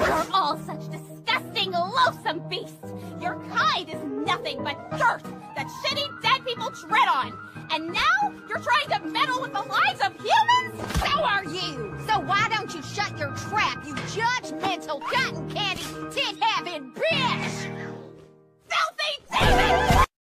You're all such disgusting, loathsome beasts. Your kind is nothing but dirt that shitty dead people tread on. And now you're trying to meddle with the lives of humans? So are you. So why don't you shut your trap, you judgmental cotton candy